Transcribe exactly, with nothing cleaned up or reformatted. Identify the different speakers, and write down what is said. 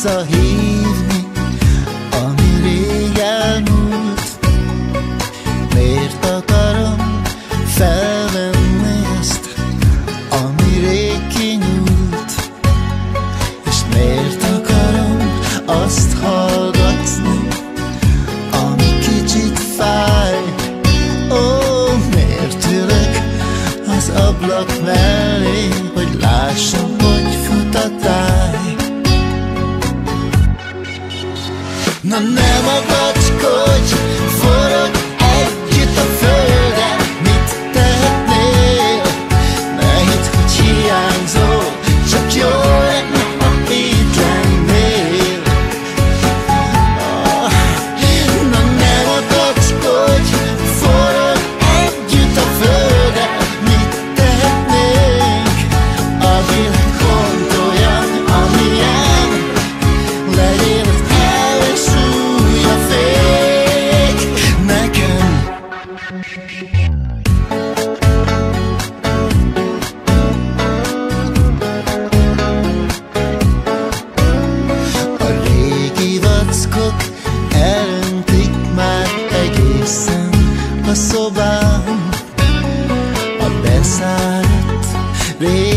Speaker 1: visszahívni, ami rég elmúlt. Miért akarom felvenni ezt, ami rég kinyúlt? És miért akarom azt hallgatni, ami kicsit fáj? Ó, miért ülök az ablak mellé, hogy lássam, hogy fut a táj? Na nem akacskodj, forog együtt a földre, mit tehetnél? Ne hidd, hogy hiányzol, csak jó lenne, ha itt lennél. Ah, na nem akacskodj, forog együtt a földre, mit tehetnénk? A világ pont olyan, amilyen, legyél az elsúly a fék nekem. A régi vackok elöntik már egészen a szobám, a beszáradt régi